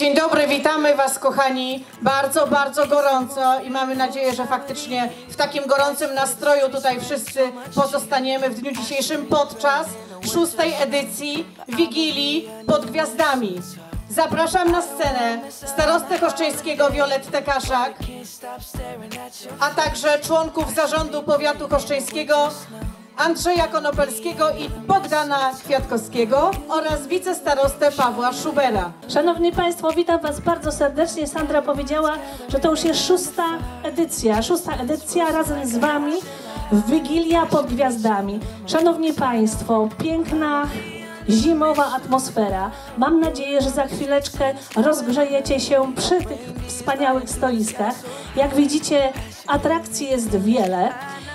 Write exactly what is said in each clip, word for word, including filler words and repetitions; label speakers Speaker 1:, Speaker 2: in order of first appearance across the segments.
Speaker 1: Dzień dobry, witamy Was, kochani, bardzo, bardzo gorąco i mamy nadzieję, że faktycznie w takim gorącym nastroju tutaj wszyscy pozostaniemy w dniu dzisiejszym podczas szóstej edycji Wigilii pod Gwiazdami. Zapraszam na scenę starostę choszczyńskiego Violettę Kaszak, a także członków zarządu powiatu choszczyńskiego Andrzeja Konopelskiego i Bogdana Kwiatkowskiego oraz wicestarostę Pawła Szubera.
Speaker 2: Szanowni Państwo, witam Was bardzo serdecznie. Sandra powiedziała, że to już jest szósta edycja. Szósta edycja razem z Wami Wigilia pod Gwiazdami. Szanowni Państwo, piękna zimowa atmosfera. Mam nadzieję, że za chwileczkę rozgrzejecie się przy tych wspaniałych stoiskach. Jak widzicie, atrakcji jest wiele.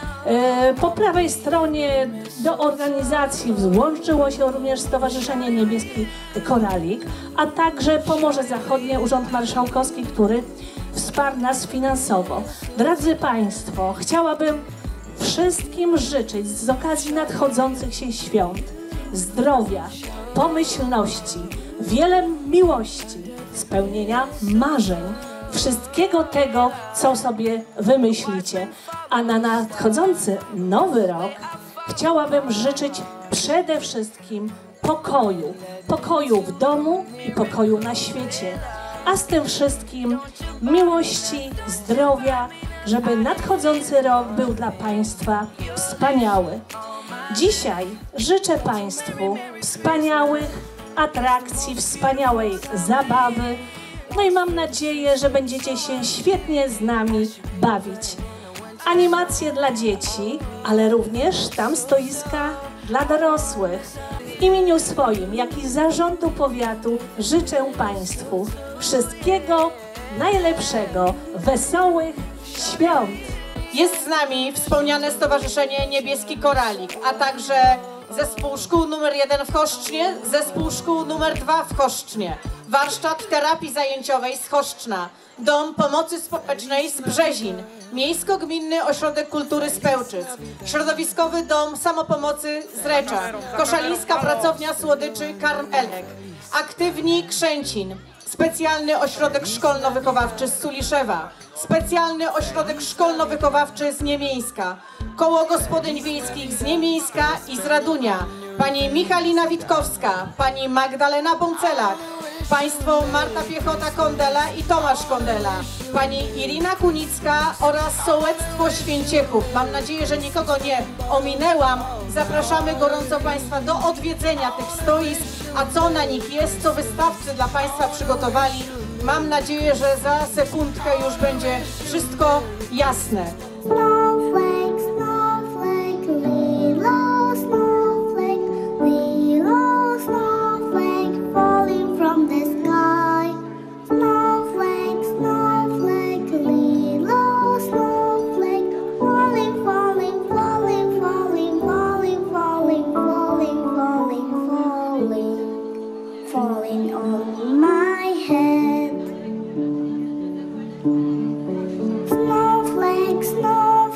Speaker 2: Po prawej stronie do organizacji włączyło się również Stowarzyszenie Niebieski Koralik, a także Pomorze Zachodnie, Urząd Marszałkowski, który wsparł nas finansowo. Drodzy Państwo, chciałabym wszystkim życzyć z okazji nadchodzących się świąt zdrowia, pomyślności, wiele miłości, spełnienia marzeń, wszystkiego tego, co sobie wymyślicie. A na nadchodzący nowy rok chciałabym życzyć przede wszystkim pokoju. Pokoju w domu i pokoju na świecie. A z tym wszystkim miłości, zdrowia, żeby nadchodzący rok był dla Państwa wspaniały. Dzisiaj życzę Państwu wspaniałych atrakcji, wspaniałej zabawy. No i mam nadzieję, że będziecie się świetnie z nami bawić. Animacje dla dzieci, ale również tam stoiska dla dorosłych. W imieniu swoim, jak i zarządu powiatu życzę Państwu wszystkiego najlepszego, wesołych świąt.
Speaker 1: Jest z nami wspomniane Stowarzyszenie Niebieski Koralik, a także Zespół Szkół numer jeden w Choszcznie, Zespół Szkół numer dwa w Choszcznie, Warsztat Terapii Zajęciowej z Choszczna, Dom Pomocy Społecznej z Brzezin, Miejsko-Gminny Ośrodek Kultury z Pełczyc, Środowiskowy Dom Samopomocy z Recza, Koszalińska Pracownia Słodyczy Karmelek, Aktywni Krzęcin, Specjalny Ośrodek Szkolno-Wychowawczy z Suliszewa, Specjalny Ośrodek Szkolno-Wychowawczy z Niemieńska, Koło Gospodyń Wiejskich z Niemieńska i z Radunia, pani Michalina Witkowska, pani Magdalena Bącelak, państwo Marta Piechota-Kondela i Tomasz Kondela, pani Irina Kunicka oraz Sołectwo Święciechów. Mam nadzieję, że nikogo nie ominęłam. Zapraszamy gorąco Państwa do odwiedzenia tych stoisk, a co na nich jest, co wystawcy dla Państwa przygotowali. Mam nadzieję, że za sekundkę już będzie wszystko jasne.
Speaker 3: Snowflake, snowflake, little snowflake, little snowflake falling from the sky. Snowflake, snowflake, little snowflake falling, falling, falling, falling, falling, falling, falling, falling, falling, falling on my head. Snowflake, snowflake.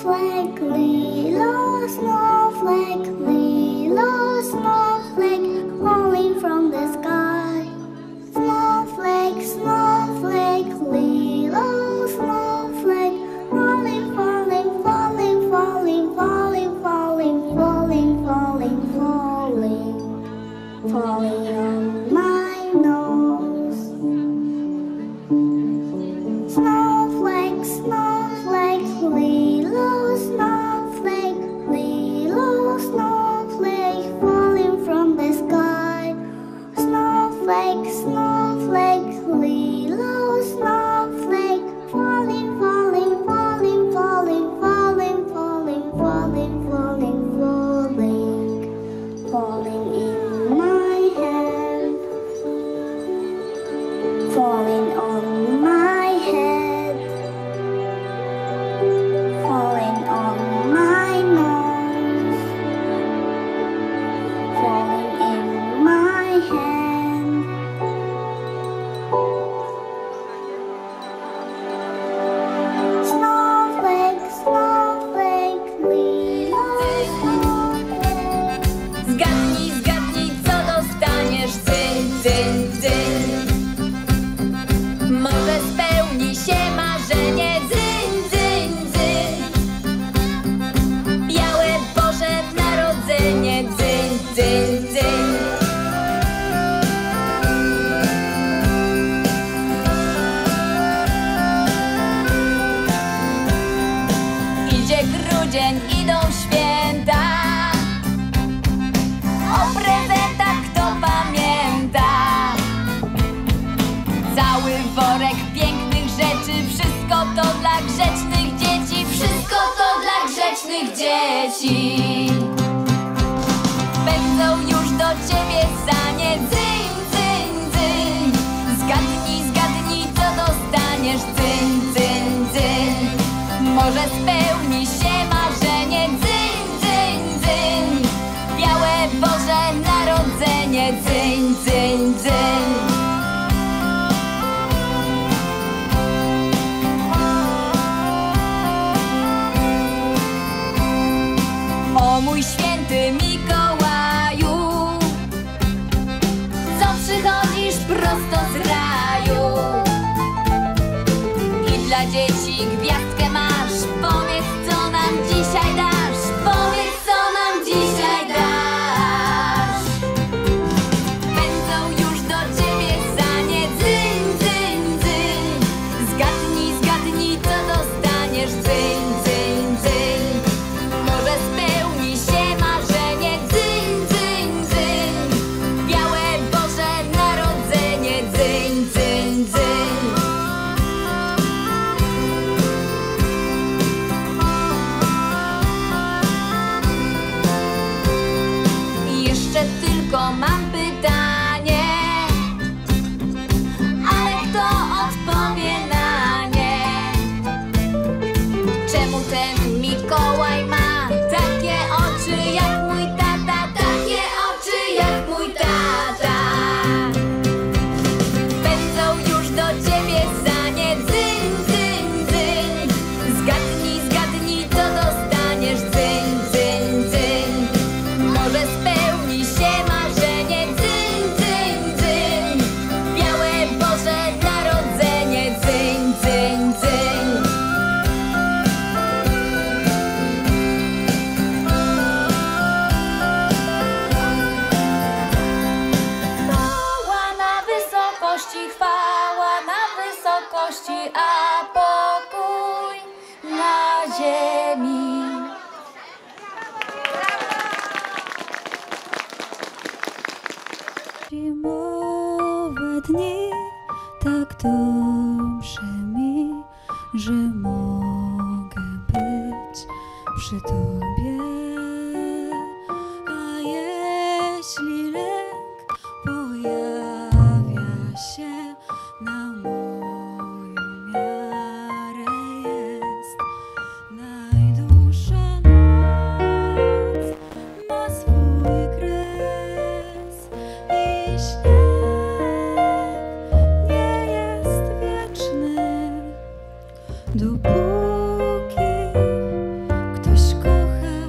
Speaker 4: worek pięknych rzeczy. Wszystko to dla grzecznych dzieci. Wszystko to dla grzecznych dzieci. Pędzą już do ciebie sanie. Dzyń, dzyń, dzyń. Zgadnij, zgadnij, co dostaniesz. Dzyń, dzyń, dzyń. Może spełni się marzenie. Dzyń, dzyń, dzyń. Białe Boże Narodzenie. Dzyń, dzyń, dzyń. O mój święty Mikołaju, co przychodzisz prosto z raju i dla dzieci gwiazdkę masz. Powiedz, co nam dzisiaj dasz. Powiedz, co nam dzisiaj dasz. Pędzą już do ciebie sanie. Dzyń, dzyń, dzyń. Zgadnij, zgadnij, co dostaniesz. Dzyń, dzyń, dzyń. Może spełni się marzenie. Dzyń, dzyń, dzyń. Białe Boże Narodzenie. Dzyń, dzyń, dzyń. I jeszcze tylko mam pytanie, ale kto odpowie na nie? Czemu ten Mikołaj ma takie oczy jak mój tata? Takie oczy jak mój tata. Pędzą już do ciebie sanie. Dzyń, dzyń, dzyń. Zgadnij, zgadnij, co dostaniesz. Dzyń, dzyń, dzyń. Może spełni się marzenie. Dzyń, dzyń, dzyń. Białe Boże Narodzenie. Dzyń, dzyń, dzyń. Chwała na wysokości, chwała na wysokości, a pokój na ziemi.
Speaker 5: Zimowe dni, tak dobrze mi, że mogę być przy Tobie. A jeśli lęk pojawia się, na moją miarę jest. Najdłuższa noc ma swój kres i śnieg nie jest wieczny, dopóki ktoś kocha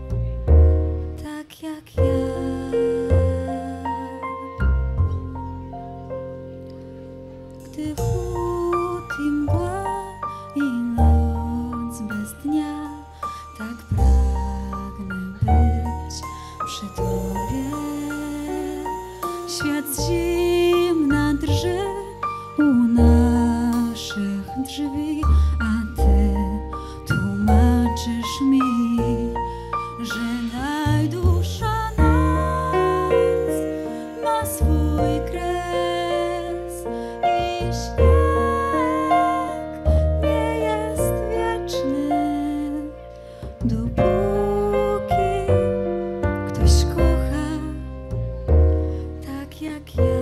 Speaker 5: tak jak ja. Gdy chłód i mgła i noc bez dnia, tak pragnę być przy Tobie. Świat z zimna drży u naszych drzwi, a Ty tłumaczysz mi, że najdłuższa noc ma swój kres i śnieg nie jest wieczny, dopóki ktoś kocha tak jak ja.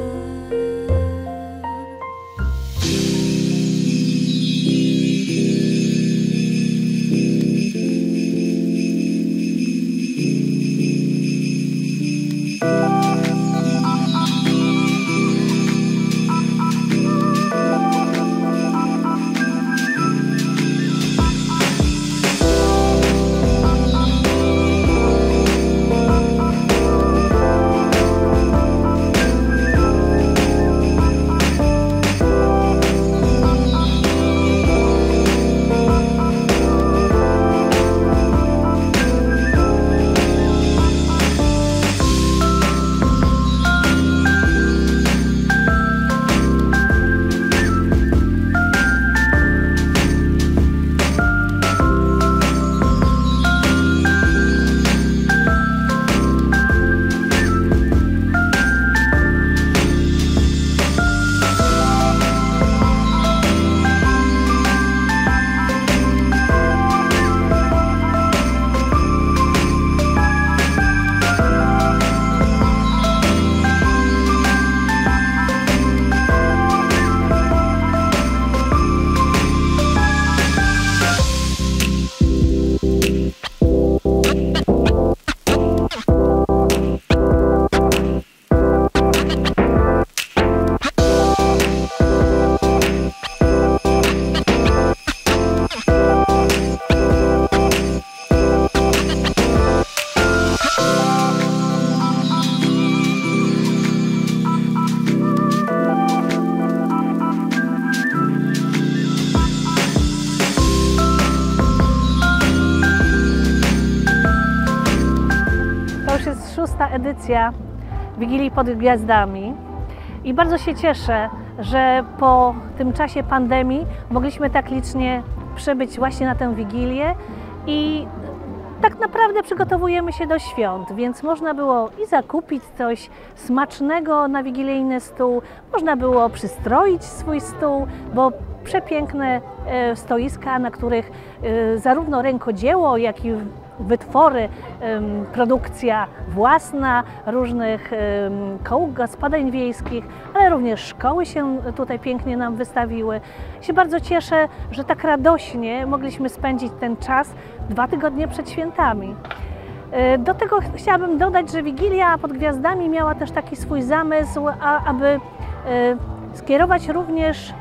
Speaker 2: edycja Wigilii pod Gwiazdami i bardzo się cieszę, że po tym czasie pandemii mogliśmy tak licznie przybyć właśnie na tę Wigilię i tak naprawdę przygotowujemy się do świąt, więc można było i zakupić coś smacznego na wigilijny stół, można było przystroić swój stół, bo przepiękne stoiska, na których zarówno rękodzieło, jak i wytwory, produkcja własna różnych koł gospodyń wiejskich, ale również szkoły się tutaj pięknie nam wystawiły. Się bardzo cieszę, że tak radośnie mogliśmy spędzić ten czas dwa tygodnie przed świętami. Do tego chciałabym dodać, że Wigilia pod Gwiazdami miała też taki swój zamysł, a, aby skierować również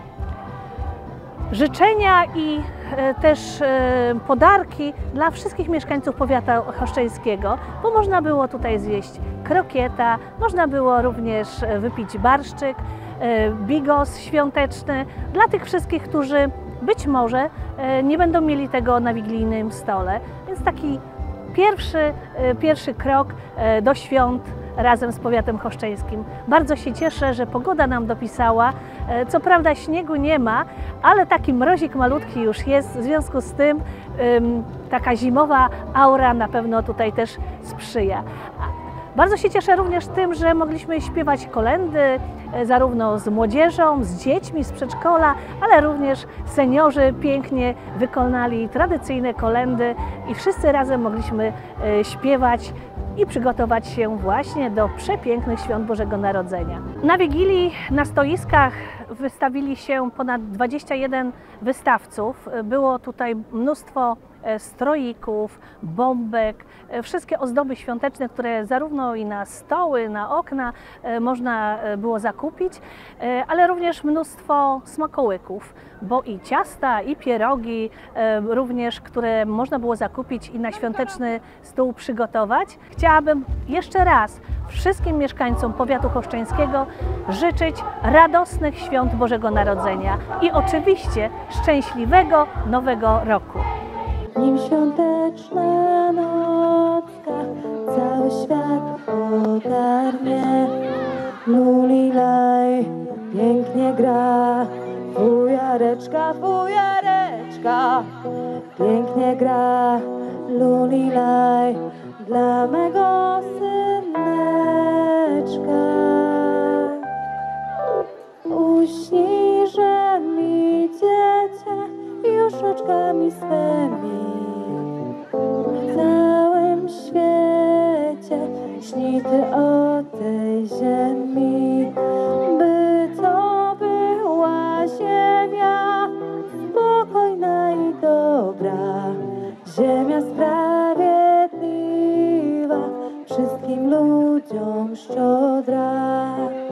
Speaker 2: życzenia i też podarki dla wszystkich mieszkańców powiatu choszczeńskiego, bo można było tutaj zjeść krokieta, można było również wypić barszczyk, bigos świąteczny dla tych wszystkich, którzy być może nie będą mieli tego na wigilijnym stole. Więc taki pierwszy, pierwszy krok do świąt razem z powiatem choszczeńskim. Bardzo się cieszę, że pogoda nam dopisała. Co prawda śniegu nie ma, ale taki mrozik malutki już jest. W związku z tym taka zimowa aura na pewno tutaj też sprzyja. Bardzo się cieszę również tym, że mogliśmy śpiewać kolędy zarówno z młodzieżą, z dziećmi z przedszkola, ale również seniorzy pięknie wykonali tradycyjne kolędy i wszyscy razem mogliśmy śpiewać i przygotować się właśnie do przepięknych świąt Bożego Narodzenia. Na Wigilii na stoiskach wystawili się ponad dwadzieścia jeden wystawców. Było tutaj mnóstwo stroików, bombek, wszystkie ozdoby świąteczne, które zarówno i na stoły, na okna można było zakupić, ale również mnóstwo smakołyków, bo i ciasta, i pierogi również, które można było zakupić i na świąteczny stół przygotować. Chciałabym jeszcze raz wszystkim mieszkańcom powiatu choszczeńskiego życzyć radosnych świąt Bożego Narodzenia i oczywiście szczęśliwego Nowego Roku.
Speaker 5: Nim świąteczna nocka cały świat ogarnie, lulilaj, pięknie gra, fujareczka, fujareczka, pięknie gra, lulilaj, dla mego syneczka. Uśnij, że mi dziecię już oczkami swymi w całym świecie śni ty o tej ziemi, by to była ziemia spokojna i dobra, ziemia sprawiedliwa, wszystkim ludziom szczodra.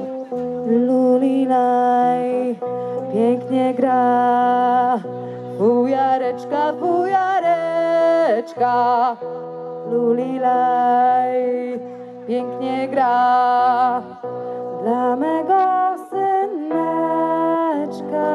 Speaker 5: Lulilaj, pięknie gra, fujareczka, fujareczka, lulilaj, pięknie gra, dla mego syneczka.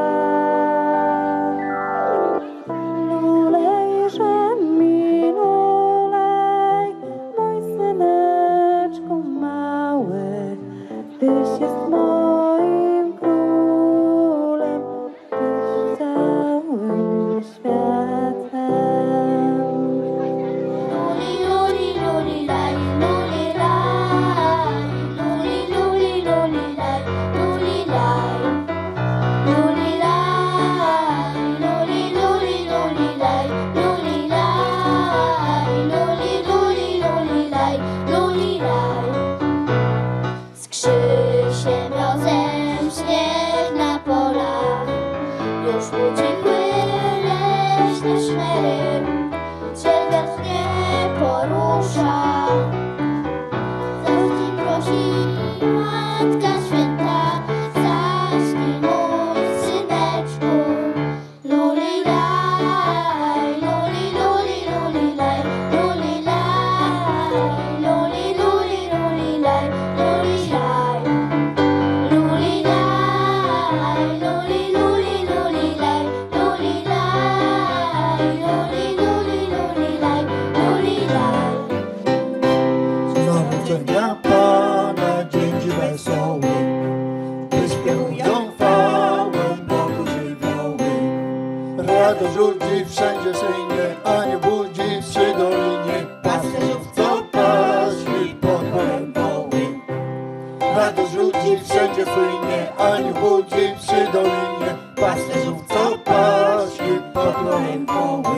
Speaker 5: Lulejże mi, lulej, mój syneczku mały, tyś jest moim królem, tyś całym światem.
Speaker 3: Luli, luli, luli, laj, luli, laj, luli, luli, luli, laj, luli, laj, luli, laj, luli, luli, luli, laj, luli, laj, luli, luli, luli, laj, luli, laj. Z Krzysiem razem śnieg na polach, już ucichły leśne szmery, ciel wiatr nie porusza. Zaśnij prosi Matka Święta, zaśnij mój syneczku. Luli, laj, luli, luli, luli, laj, luli, laj, luli, luli, luli, laj, luli, laj. Luli, laj, luli, luli, luli, laj, luli, laj, luli, luli, luli, laj, luli, laj.
Speaker 6: Radość ludzi wszędzie słynie, anioł budzi przy dolinie pasterzów, co paśli pod polem woły. Radość ludzi wszędzie słynie, anioł budzi przy dolinie pasterzów, co paśli pod polem woły.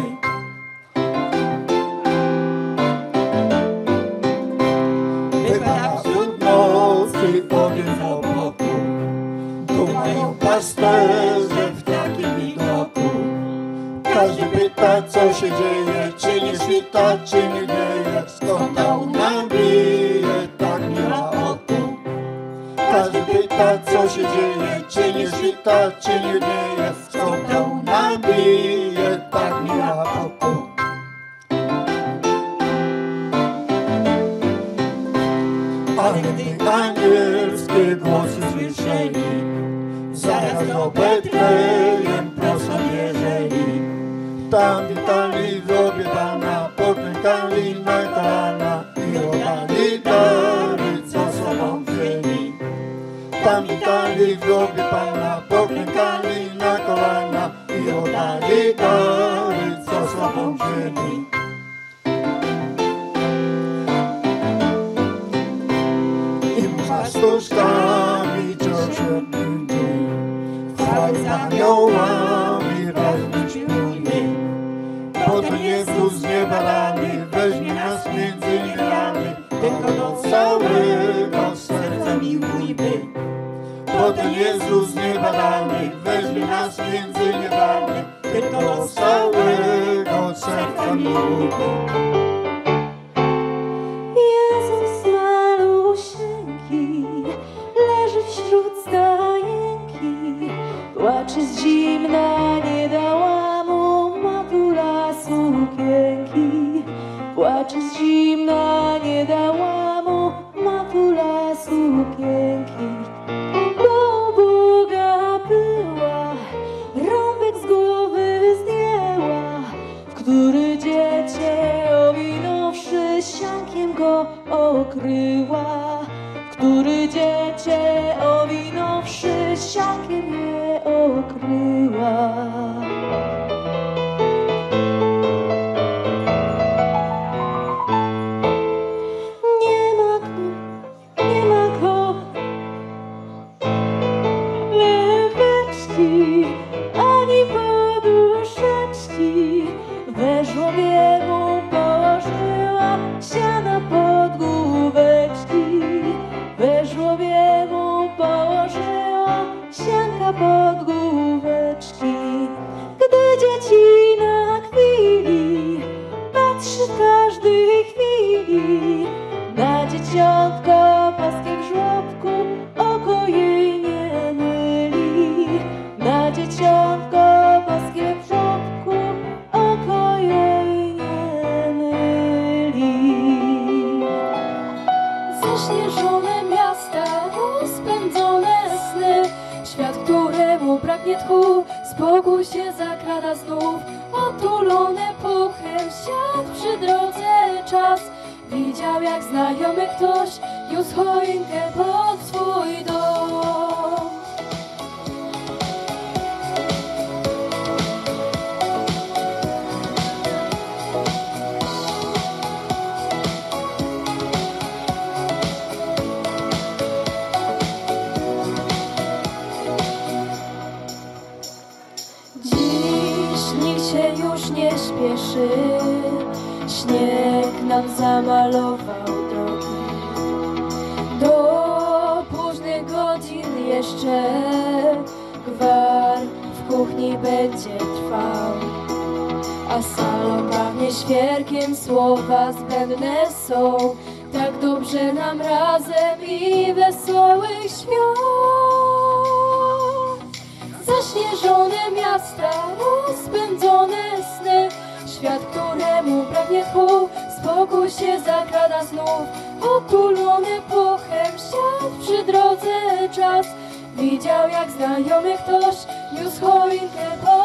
Speaker 6: Wypada wśród nocy ogień z obłoku, dumają pasterze w takim widoku. Każdy pyta, co się dzieje, czy nie świta, czy nie dzieje, skąd ta łuna bije, tak nie ma oku. Każdy pyta, co się dzieje, czy nie świta, czy nie dzieje, skąd ta łuna bije, tak nie ma oku. Ale gdy anielskie głosy słyszeli, zaraz do Betlejem prosto wierzyli. Tam witali w grobie Pana, poklękali na kolana i oddali dary, co sobą wzięli. Tam witali w grobie Pana, poklękali na kolana i oddali dary, co sobą wzięli. I pastuszkami co siódmy dzień, chwały z aniołami razem śpiewujmy. Potem Jezus z nieba rany weźmie nas między niewiary, tylko do całego serca miłujmy. Potem Jezus z nieba rany weźmie nas między niewiary, tylko do całego serca miłujmy.
Speaker 5: Jezus malusieńki leży wśród stajenki, płacze z zimna, nie dała mu matula sukienki. Płacze z zimna, nie dała mu matula sukienki. Do Boga była, rąbek z głowy zdjęła, w który dziecię owinąwszy siankiem go okryła. W który dziecię owinąwszy siankiem je okryła. Nie ma go, nie ma go, leweczki, ani poduszeczki. We żłobie mu położyła siana pod główeczki. We żłobie mu położyła sianka pod główeczki. Gdy dzieci na chwili patrzy w każdej chwili na dzieciątko paskie w żłobku, oko jej nie myli. Na dzieciątko paskie w żłobku, oko jej nie myli.
Speaker 7: Zaśnieżone miasta, rozpędzone sny, świat, któremu braknie tchu, spokój się zakrada znów. Otulone puchem siadł przy drodze czas, widział jak znajomy ktoś niósł choinkę pod swój dom. Dziś nikt się już nie śpieszy, śnieg nam zamalował drogi. Do późnych godzin jeszcze gwar w kuchni będzie trwał, a salon pachnie świerkiem, słowa zbędne są. Tak dobrze nam razem i wesołych świąt. Zaśnieżone miasta, rozpędzone sny, świat, któremu pragnie tchu, spokój się zakrada znów. Otulony puchem siadł przy drodze czas, widział jak znajomy ktoś niósł choinkę pod